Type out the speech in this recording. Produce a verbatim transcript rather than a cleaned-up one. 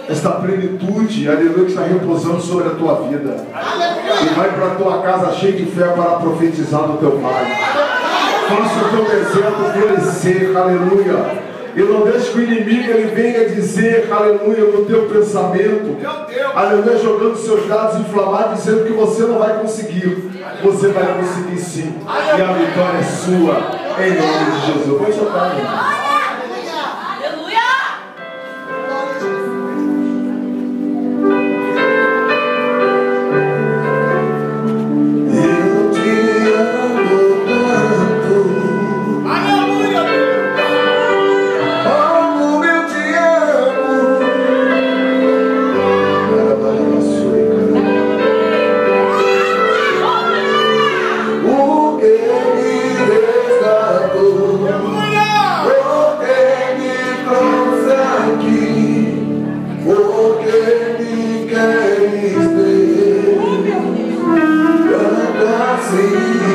esta plenitude, aleluia, que está repousando sobre a tua vida. E vai para a tua casa cheio de fé para profetizar do teu Pai. Faça o teu deserto florescer, aleluia. E não deixe que o inimigo ele venha dizer, aleluia, no teu pensamento, aleluia, jogando seus dados inflamados, dizendo que você não vai conseguir. Você vai conseguir sim. E a vitória é sua, em nome de Jesus. Pode soltar, irmão. See